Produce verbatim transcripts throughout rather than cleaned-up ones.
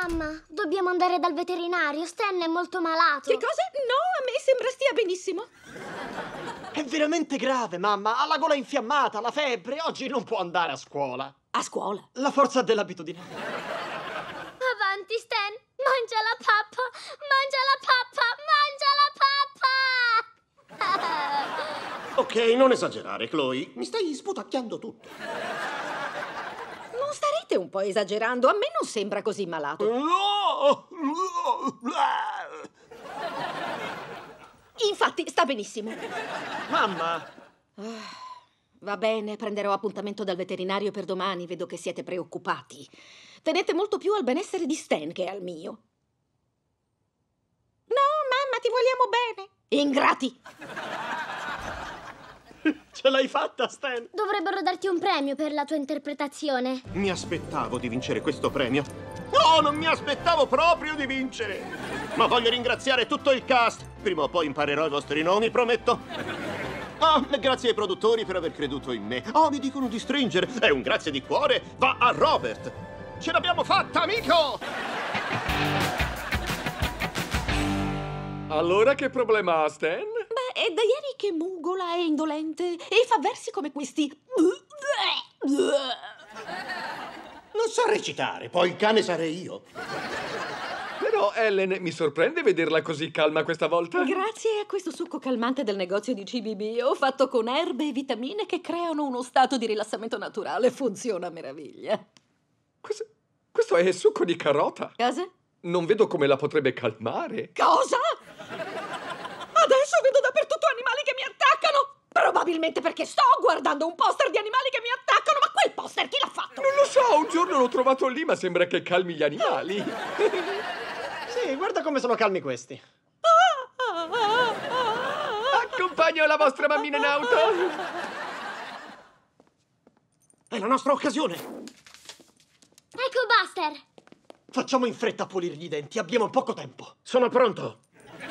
Mamma, dobbiamo andare dal veterinario. Stan è molto malato. Che cosa? No, a me sembra stia benissimo. È veramente grave, mamma. Ha la gola infiammata, la febbre. Oggi non può andare a scuola. A scuola? La forza dell'abitudine. Avanti, Stan. Mangia la pappa. Mangia la pappa. Mangia la pappa. Ok, non esagerare, Chloe. Mi stai sputacchiando tutto. Non starete un po' esagerando? A me non sembra così malato. Infatti, sta benissimo. Mamma! Va bene, prenderò appuntamento dal veterinario per domani. Vedo che siete preoccupati. Tenete molto più al benessere di Stan che al mio. No, mamma, ti vogliamo bene. Ingrati! Ce l'hai fatta, Stan! Dovrebbero darti un premio per la tua interpretazione. Mi aspettavo di vincere questo premio. No, non mi aspettavo proprio di vincere. Ma voglio ringraziare tutto il cast. Prima o poi imparerò i vostri nomi, prometto. Ah, e grazie ai produttori per aver creduto in me. Oh, mi dicono di stringere. E un grazie di cuore va a Robert. Ce l'abbiamo fatta, amico! Allora che problema ha Stan? Beh, è da ieri che mugola, è indolente e fa versi come questi. Non sa recitare, poi il cane sarei io. Però, Ellen, mi sorprende vederla così calma questa volta. Grazie a questo succo calmante del negozio di C B B ho fatto con erbe e vitamine che creano uno stato di rilassamento naturale. Funziona a meraviglia. Questo, questo è succo di carota. Cosa? Non vedo come la potrebbe calmare. Cosa? Adesso vedo dappertutto animali che mi attaccano! Probabilmente perché sto guardando un poster di animali che mi attaccano, ma quel poster chi l'ha fatto? Non lo so, un giorno l'ho trovato lì, ma sembra che calmi gli animali. Sì, guarda come sono calmi questi. Accompagno la vostra mammina in auto. È la nostra occasione. Ecco Buster. Facciamo in fretta a pulirgli i denti, abbiamo poco tempo. Sono pronto.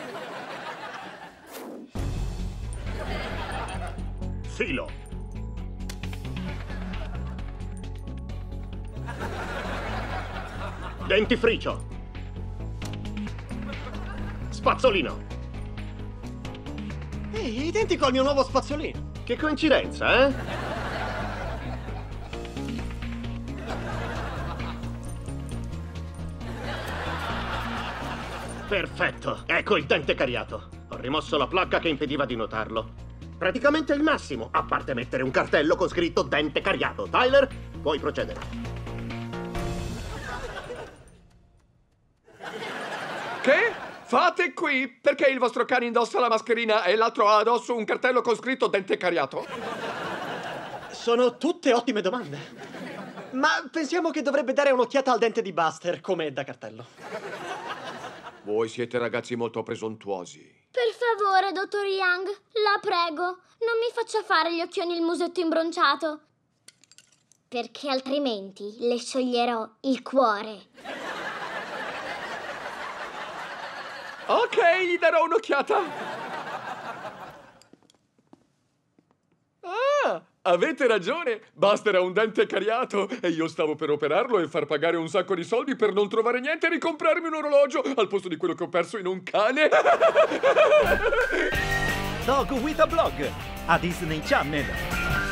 Filo. Dentifricio. Spazzolino. Ehi, identico al mio nuovo spazzolino. Che coincidenza, eh? Perfetto, ecco il dente cariato. Ho rimosso la placca che impediva di notarlo. Praticamente il massimo, a parte mettere un cartello con scritto dente cariato. Tyler, puoi procedere. Che? Fate qui? Perché il vostro cane indossa la mascherina e l'altro ha addosso un cartello con scritto dente cariato? Sono tutte ottime domande. Ma pensiamo che dovrebbe dare un'occhiata al dente di Buster, come da cartello. Voi siete ragazzi molto presuntuosi. Per favore, dottor Young, la prego, non mi faccia fare gli occhioni e il musetto imbronciato. Perché altrimenti le scioglierò il cuore. Ok, gli darò un'occhiata. Ah, avete ragione. Buster ha un dente cariato e io stavo per operarlo e far pagare un sacco di soldi per non trovare niente e ricomprarmi un orologio al posto di quello che ho perso in un cane. Dog with a Blog a Disney Channel.